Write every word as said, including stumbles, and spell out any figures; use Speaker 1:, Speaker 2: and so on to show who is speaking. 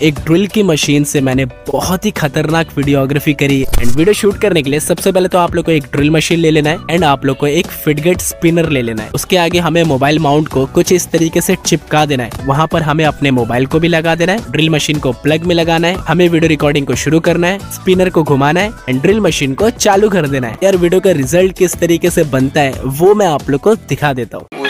Speaker 1: एक ड्रिल की मशीन से मैंने बहुत ही खतरनाक वीडियोग्राफी करी। एंड वीडियो शूट करने के लिए सबसे पहले तो आप लोग को एक ड्रिल मशीन ले लेना है एंड आप लोग को एक फिटगेट स्पिनर ले लेना है। उसके आगे हमें मोबाइल माउंट को कुछ इस तरीके से चिपका देना है। वहाँ पर हमें अपने मोबाइल को भी लगा देना है, ड्रिल मशीन को प्लग में लगाना है, हमें वीडियो रिकॉर्डिंग को शुरू करना है, स्पिनर को घुमाना है एंड ड्रिल मशीन को चालू कर देना है। यार वीडियो का रिजल्ट किस तरीके से बनता है वो मैं आप लोग को दिखा देता हूँ।